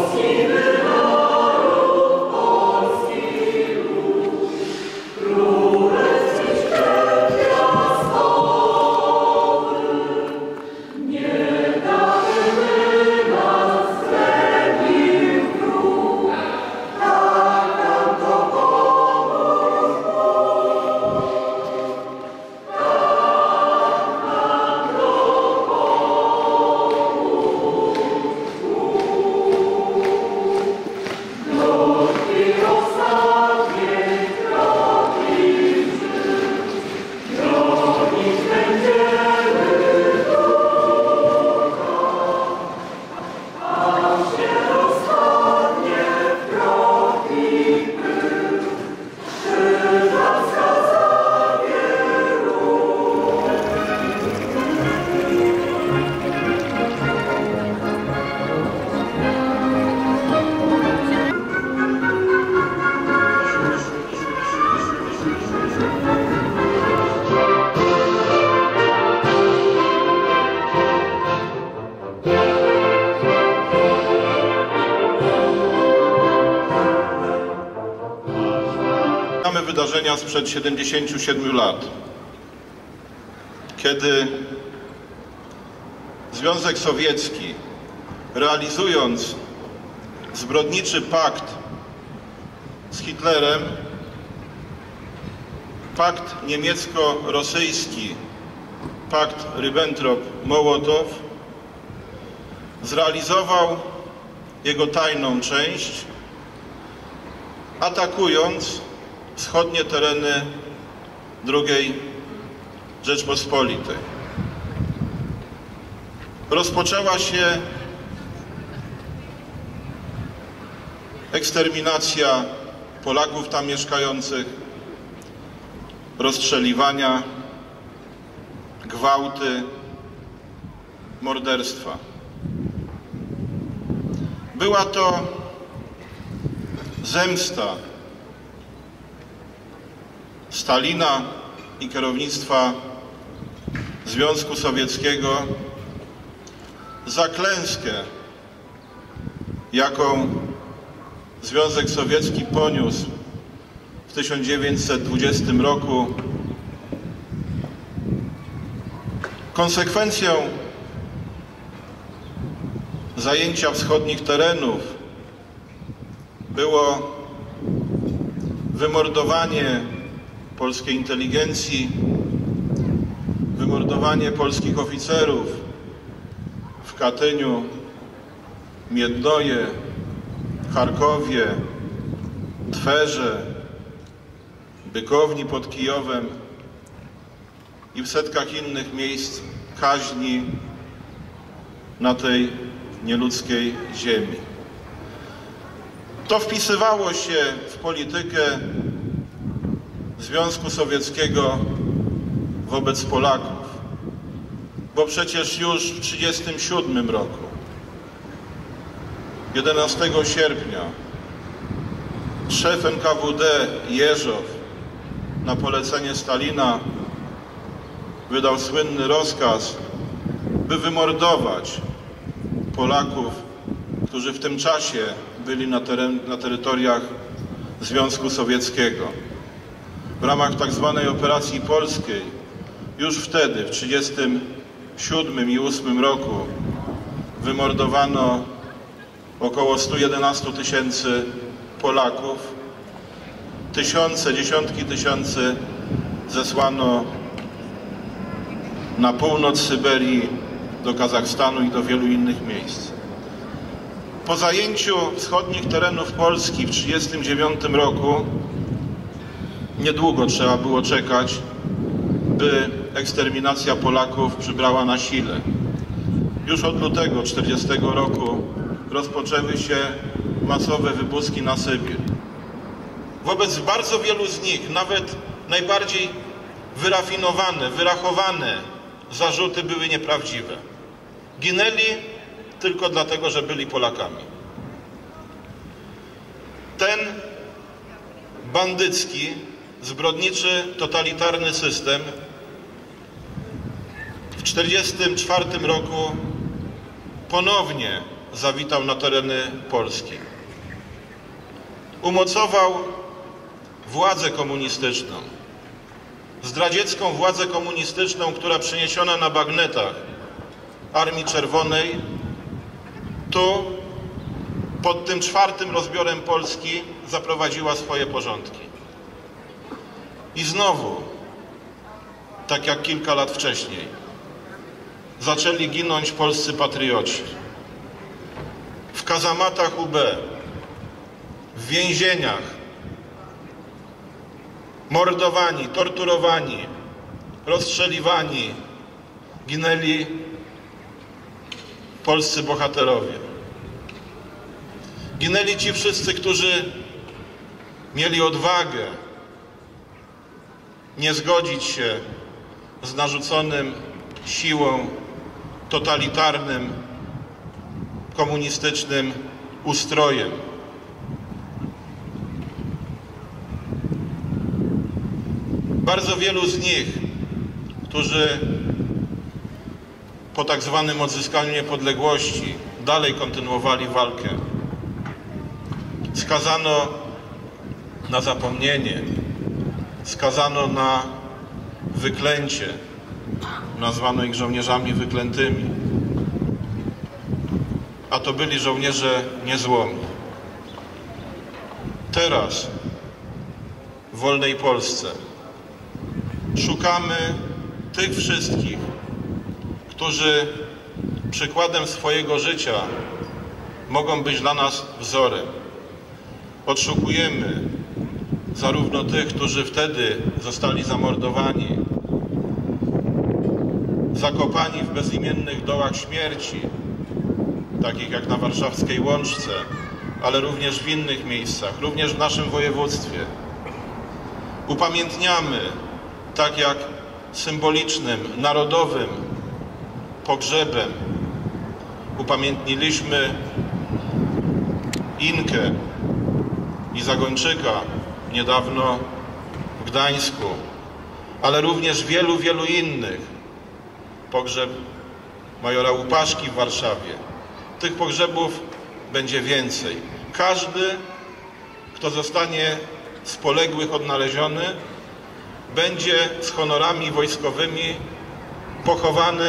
Wydarzenia sprzed 77 lat, kiedy Związek Sowiecki, realizując zbrodniczy pakt z Hitlerem, pakt niemiecko-rosyjski, pakt Ribbentrop-Mołotow, zrealizował jego tajną część, atakując wschodnie tereny II Rzeczpospolitej. Rozpoczęła się eksterminacja Polaków tam mieszkających, rozstrzeliwania, gwałty, morderstwa. Była to zemsta Stalina i kierownictwa Związku Sowieckiego za klęskę, jaką Związek Sowiecki poniósł w 1920 roku. Konsekwencją zajęcia wschodnich terenów było wymordowanie polskiej inteligencji, wymordowanie polskich oficerów w Katyniu, Miednoje, Charkowie, Twerze, Bykowni pod Kijowem i w setkach innych miejsc kaźni na tej nieludzkiej ziemi. To wpisywało się w politykę Związku Sowieckiego wobec Polaków, bo przecież już w 1937 roku, 11 sierpnia, szef NKWD Jeżow na polecenie Stalina wydał słynny rozkaz, by wymordować Polaków, którzy w tym czasie byli na terytoriach Związku Sowieckiego. W ramach tak zwanej operacji polskiej już wtedy, w 1937 i 1938 roku, wymordowano około 111 tysięcy Polaków. Tysiące, dziesiątki tysięcy zesłano na północ Syberii, do Kazachstanu i do wielu innych miejsc. Po zajęciu wschodnich terenów Polski w 1939 roku niedługo trzeba było czekać, by eksterminacja Polaków przybrała na sile. Już od lutego 1940 roku rozpoczęły się masowe wypustki na Sybir. Wobec bardzo wielu z nich, nawet najbardziej wyrafinowane, wyrachowane zarzuty były nieprawdziwe. Ginęli tylko dlatego, że byli Polakami. Ten bandycki, zbrodniczy, totalitarny system w 1944 roku ponownie zawitał na tereny Polski. Umocował władzę komunistyczną, zdradziecką władzę komunistyczną, która przeniesiona na bagnetach Armii Czerwonej tu pod tym 4. rozbiorem Polski zaprowadziła swoje porządki. I znowu, tak jak kilka lat wcześniej, zaczęli ginąć polscy patrioci. W kazamatach UB, w więzieniach, mordowani, torturowani, rozstrzeliwani, ginęli polscy bohaterowie. Ginęli ci wszyscy, którzy mieli odwagę nie zgodzić się z narzuconym siłą totalitarnym, komunistycznym ustrojem. Bardzo wielu z nich, którzy po tak zwanym odzyskaniu niepodległości dalej kontynuowali walkę, skazano na zapomnienie, skazano na wyklęcie, nazwano ich żołnierzami wyklętymi, a to byli żołnierze niezłomni. Teraz w wolnej Polsce szukamy tych wszystkich, którzy przykładem swojego życia mogą być dla nas wzorem. Odszukujemy zarówno tych, którzy wtedy zostali zamordowani, zakopani w bezimiennych dołach śmierci, takich jak na warszawskiej Łączce, ale również w innych miejscach, również w naszym województwie. Upamiętniamy, tak jak symbolicznym, narodowym pogrzebem upamiętniliśmy Inkę i Zagończyka niedawno w Gdańsku, ale również wielu, wielu innych. Pogrzeb majora Łupaszki w Warszawie. Tych pogrzebów będzie więcej. Każdy, kto zostanie z poległych odnaleziony, będzie z honorami wojskowymi pochowany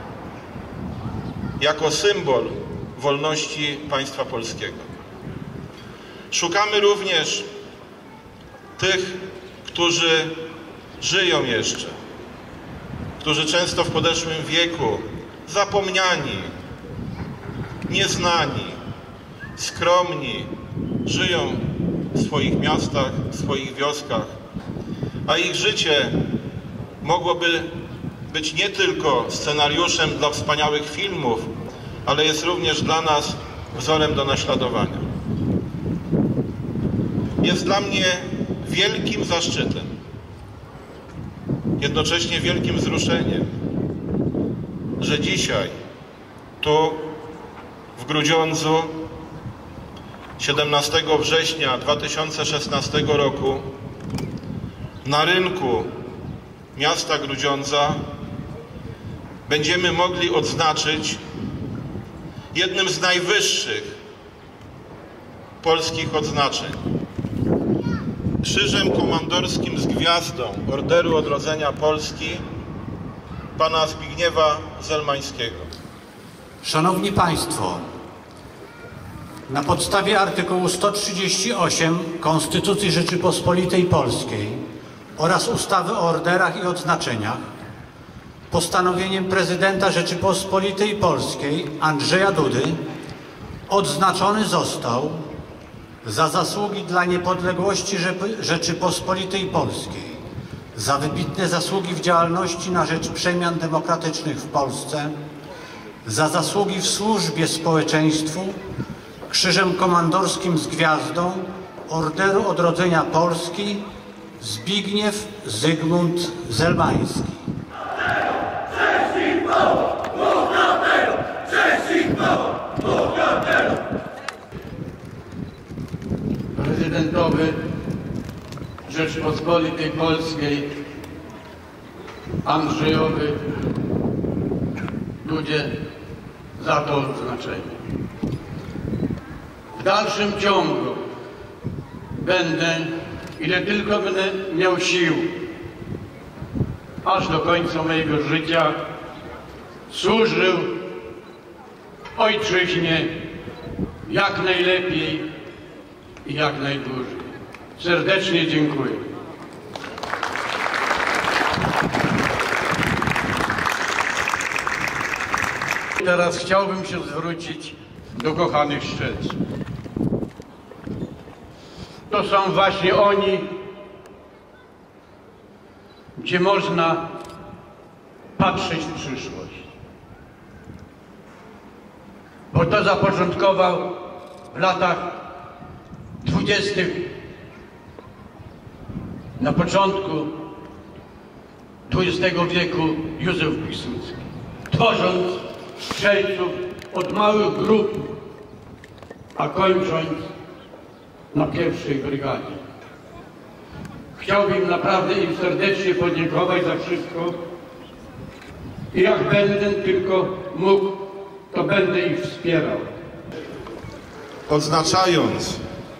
jako symbol wolności państwa polskiego. Szukamy również tych, którzy żyją jeszcze, którzy często w podeszłym wieku, zapomniani, nieznani, skromni, żyją w swoich miastach, w swoich wioskach, a ich życie mogłoby być nie tylko scenariuszem dla wspaniałych filmów, ale jest również dla nas wzorem do naśladowania. Jest dla mnie wielkim zaszczytem, jednocześnie wielkim wzruszeniem, że dzisiaj tu w Grudziądzu 17 września 2016 roku na rynku miasta Grudziądza będziemy mogli odznaczyć jednym z najwyższych polskich odznaczeń, Krzyżem Komandorskim z Gwiazdą Orderu Odrodzenia Polski pana Zbigniewa Zelmańskiego. Szanowni Państwo, na podstawie artykułu 138 Konstytucji Rzeczypospolitej Polskiej oraz ustawy o orderach i odznaczeniach postanowieniem prezydenta Rzeczypospolitej Polskiej Andrzeja Dudy odznaczony został za zasługi dla niepodległości Rzeczypospolitej Polskiej, za wybitne zasługi w działalności na rzecz przemian demokratycznych w Polsce, za zasługi w służbie społeczeństwu Krzyżem Komandorskim z Gwiazdą Orderu Odrodzenia Polski Zbigniew Zygmunt Zelmański. Prezydentowy Rzeczypospolitej Polskiej Andrzejowi Dudzie za to odznaczenie. W dalszym ciągu będę, ile tylko będę miał sił, aż do końca mojego życia służył ojczyźnie jak najlepiej i jak najdłużej. Serdecznie dziękuję. Teraz chciałbym się zwrócić do kochanych strzelców. To są właśnie oni, gdzie można patrzeć w przyszłość. Bo to zapoczątkował w latach 20. na początku XX wieku Józef Piłsudski, tworząc strzelców od małych grup, a kończąc na pierwszej brygadzie. Chciałbym naprawdę im serdecznie podziękować za wszystko i jak będę tylko mógł, to będę ich wspierał. Odznaczając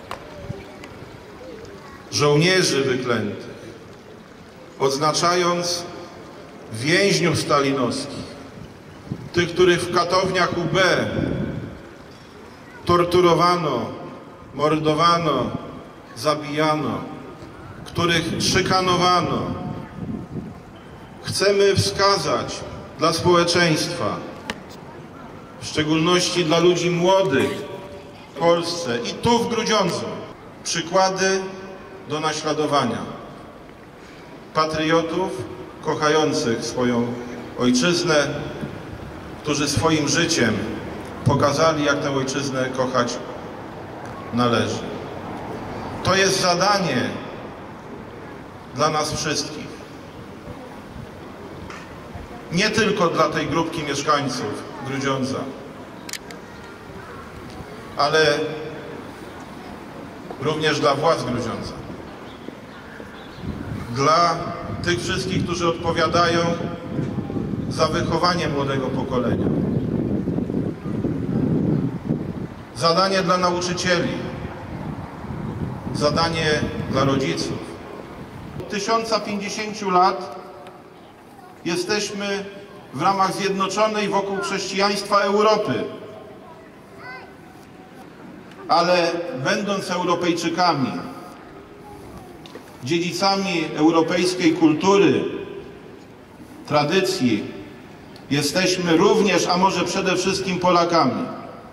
żołnierzy wyklętych, odznaczając więźniów stalinowskich, tych, których w katowniach UB torturowano, mordowano, zabijano, których szykanowano, chcemy wskazać dla społeczeństwa, w szczególności dla ludzi młodych w Polsce i tu w Grudziądzu, przykłady do naśladowania. Patriotów kochających swoją ojczyznę, którzy swoim życiem pokazali, jak tę ojczyznę kochać należy. To jest zadanie dla nas wszystkich. Nie tylko dla tej grupki mieszkańców Grudziądza, ale również dla władz Grudziądza. Dla tych wszystkich, którzy odpowiadają za wychowanie młodego pokolenia. Zadanie dla nauczycieli, zadanie dla rodziców. Od 1050 lat jesteśmy w ramach zjednoczonej wokół chrześcijaństwa Europy. Ale będąc Europejczykami, dziedzicami europejskiej kultury, tradycji, jesteśmy również, a może przede wszystkim Polakami.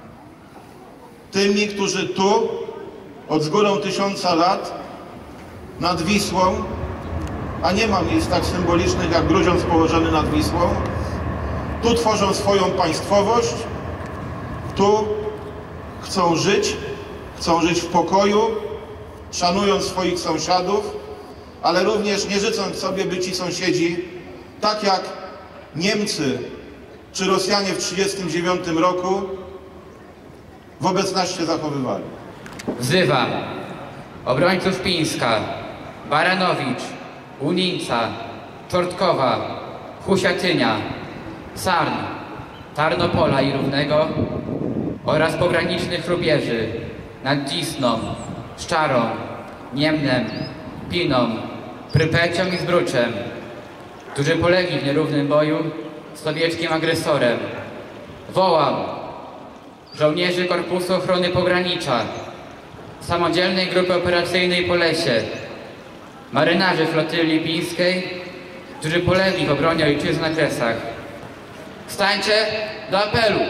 Tymi, którzy tu, od z górą 1000 lat, nad Wisłą, a nie ma miejsc tak symbolicznych jak Grudziądz położony nad Wisłą, tu tworzą swoją państwowość, tu chcą żyć w pokoju, szanując swoich sąsiadów, ale również nie życząc sobie, by ci sąsiedzi, tak jak Niemcy czy Rosjanie w 1939 roku, wobec nas się zachowywali. Wzywam obrońców Pińska, Baranowicz, Unińca, Czortkowa, Husiatynia, Sarn, Tarnopola i Równego oraz pogranicznych rubieży nad Cisną, Szczarą, Niemnem, Piną, Prypecią i Zbruczem, którzy polegli w nierównym boju z sowieckim agresorem. Wołam żołnierzy Korpusu Ochrony Pogranicza, Samodzielnej Grupy Operacyjnej Polesie, marynarzy flotyli pińskiej, którzy polegli w obronie ojczyzny na Kresach. Wstańcie do apelu!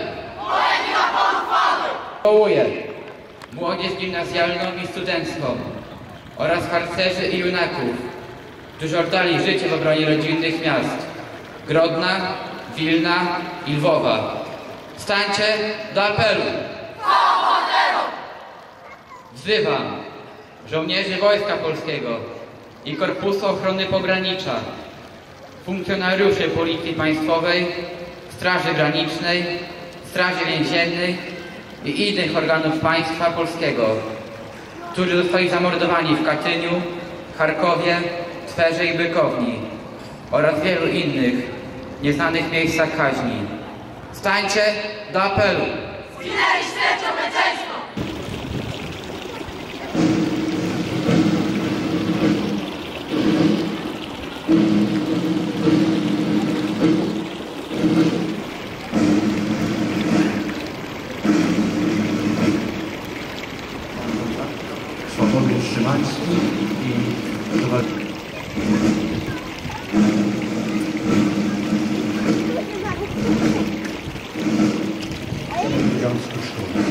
Wołuję młodzież gimnazjalną i studencką oraz harcerzy i junaków, którzy oddali życie w obronie rodzinnych miast Grodna, Wilna i Lwowa. Wstańcie do apelu! Wzywam żołnierzy Wojska Polskiego i Korpusu Ochrony Pogranicza, funkcjonariuszy Policji Państwowej, Straży Granicznej, Straży Więziennej i innych organów państwa polskiego, którzy zostali zamordowani w Katyniu, Charkowie, Twerze i Bykowni oraz wielu innych nieznanych miejscach kaźni. Stańcie do apelu! Zginęli śmiercią męczeńską! Szymański i Związku Szkół.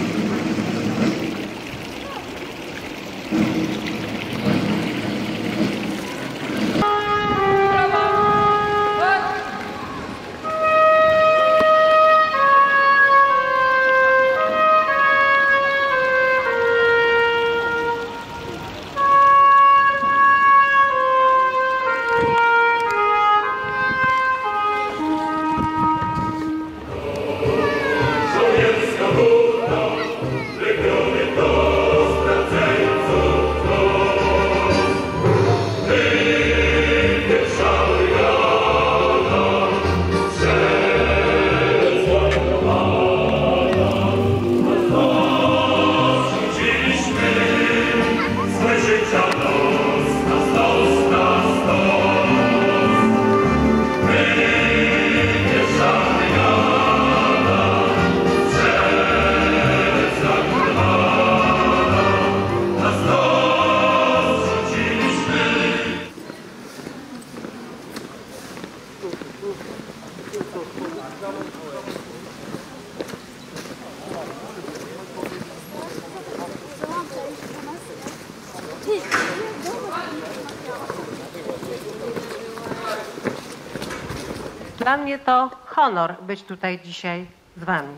Dla mnie to honor być tutaj dzisiaj z wami.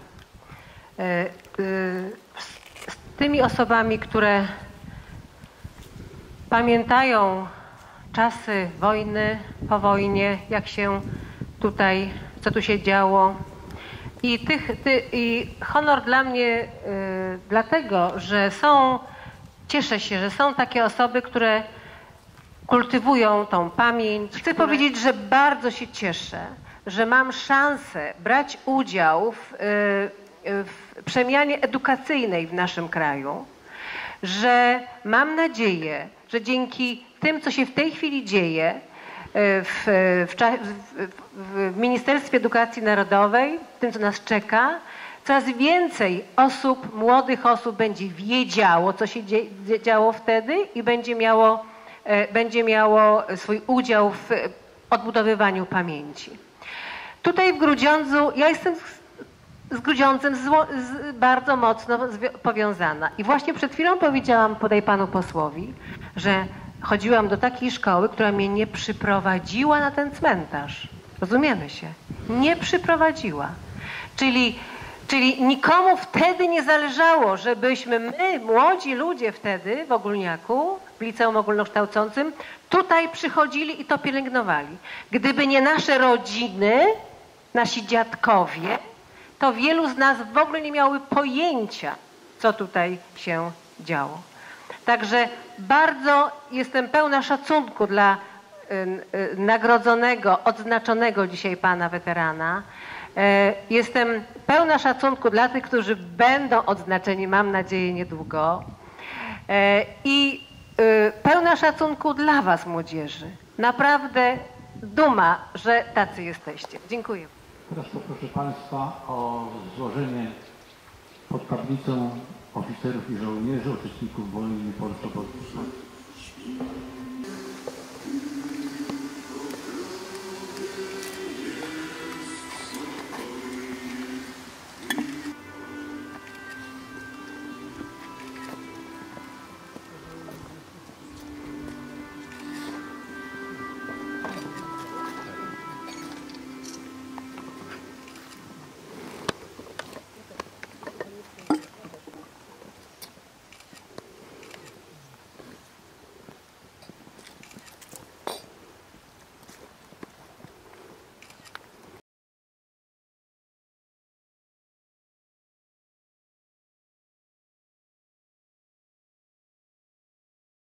Z tymi osobami, które pamiętają czasy wojny, po wojnie, jak się tutaj, co tu się działo. I honor dla mnie dlatego, że cieszę się, że są takie osoby, które kultywują tą pamięć. Chcę powiedzieć, że bardzo się cieszę, że mam szansę brać udział w przemianie edukacyjnej w naszym kraju, że mam nadzieję, że dzięki tym, co się w tej chwili dzieje w Ministerstwie Edukacji Narodowej, tym, co nas czeka, coraz więcej osób, młodych osób będzie wiedziało, co się działo wtedy i będzie miało swój udział w odbudowywaniu pamięci. Tutaj w Grudziądzu, ja jestem z Grudziądzem bardzo mocno powiązana. I właśnie przed chwilą powiedziałam panu posłowi, że chodziłam do takiej szkoły, która mnie nie przyprowadziła na ten cmentarz. Rozumiemy się? Nie przyprowadziła. Czyli nikomu wtedy nie zależało, żebyśmy my, młodzi ludzie wtedy w Ogólniaku, w liceum ogólnokształcącym, tutaj przychodzili i to pielęgnowali. Gdyby nie nasze rodziny, nasi dziadkowie, to wielu z nas w ogóle nie miały pojęcia, co tutaj się działo. Także bardzo jestem pełna szacunku dla nagrodzonego, odznaczonego dzisiaj pana weterana. Jestem pełna szacunku dla tych, którzy będą odznaczeni, mam nadzieję, niedługo. I pełna szacunku dla was, młodzieży. Naprawdę duma, że tacy jesteście. Dziękuję. Teraz poproszę państwa o złożenie pod tablicą oficerów i żołnierzy, uczestników wojny polsko-polskiej.